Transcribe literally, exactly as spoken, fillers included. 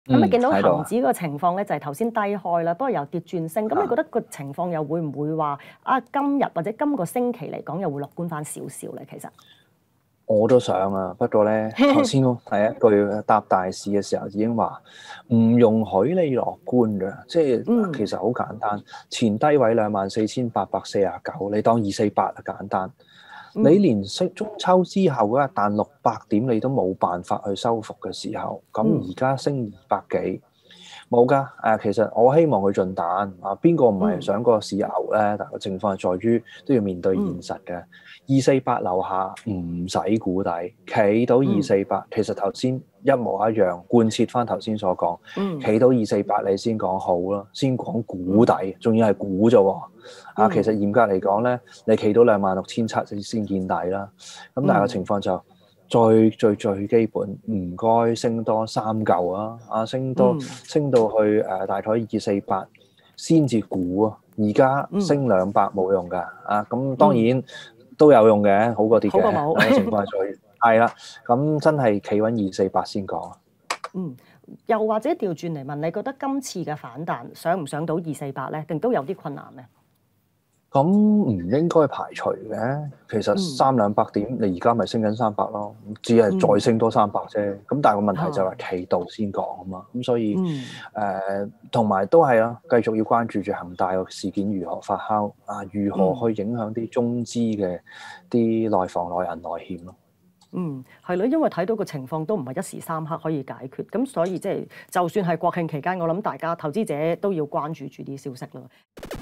咁你嗯， 見到喺度啊。 恒指個情況咧，就係頭先低開啦，不過又跌轉升。咁你覺啊。 得個情況又會唔會話啊？今日或者今個星期嚟講，又會樂觀翻少少咧？其實我都想啊，不過咧，頭先第一句答大市嘅時候已經話唔容許你樂觀嘅，即係其嗯， 實好簡單。前低位兩萬四千八百四十九，你當二四八啊，簡單。你嗯， 連息中秋之後嗰日彈六百點，你都冇辦法去收復嘅時候，咁而嗯， 家升二百幾，冇㗎。誒，其實我希望佢進彈啊，邊個唔係嗯， 想個市牛咧？但係個情況係在於都要面對現嗯， 實嘅。二四八樓下唔使估底，企到二嗯， 四八，其實頭先一模一樣，貫徹翻頭先所講， 嗯， 企到二四八你先講好啦，先講估嗯， 底，仲要係估啫喎。啊，其實嗯， 嚴格嚟講咧，你企到兩萬六千七先先見底啦。咁但係個嗯， 情況就最最最基本，唔該升多三嚿啊！啊，升多嗯， 升到去誒、呃、大概二四八先至估啊！而家嗯， 升兩百冇用㗎啊！咁當嗯， 然都有用嘅，好過跌嘅。 好過冇。 但個情況係在係啦，咁真係企穩二四八先講。 嗯，又或者調轉嚟問，你覺得今次嘅反彈上唔上到二四八咧？定都有啲困難咧？ 咁唔應該排除嘅，其實嗯， 三兩百點，你而家咪升緊三百咯，只係再嗯， 升多三百啫。咁但係個問題就嚇， 係企度先講啊嘛，咁所以嗯， 誒同埋都係咯，繼續要關注住恒大個事件如何發酵啊，如何嗯。 去影響啲中資嘅啲內房內銀內險咯。 嗯，係咯，因為睇到個情況都唔係一時三刻可以解決，咁所以即係就算係國慶期間，我諗大家投資者都要關注住啲消息咯。